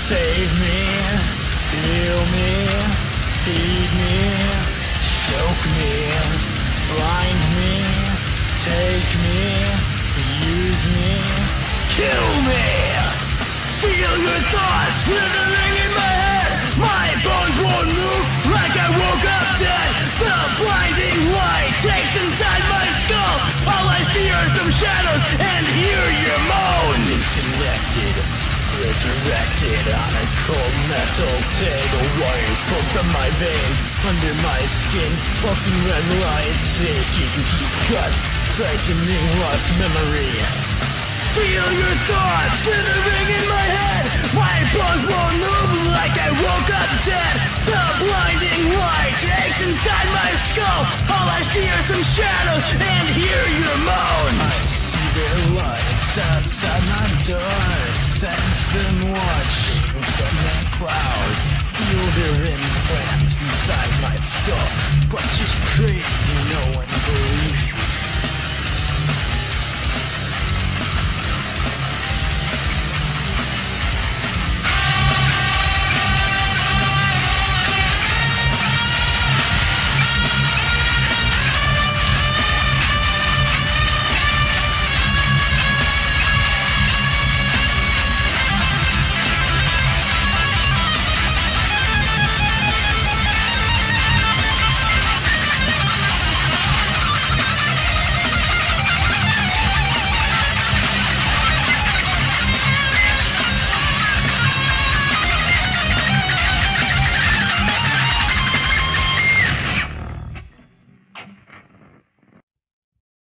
Save me, heal me, feed me, choke me, blind me, take me, use me, kill me. Feel your thoughts slithering in my head. My bones won't move like I woke up dead. The blinding light takes inside my skull. All I see are some shadows and hear your moans. Disconnected, resurrected on a cold metal table. Wires pulled from my veins under my skin. Pulsing red lights, aching deep cut, frightening lost memory. Feel your thoughts slithering in my head. My bones won't move like I woke up dead. The blinding light takes inside my skull. All I see are some shadows and hear your moans. I see their lights outside my door. Sense them watching from the clouds. Feel their implants inside my skull. But you're crazy, no one believes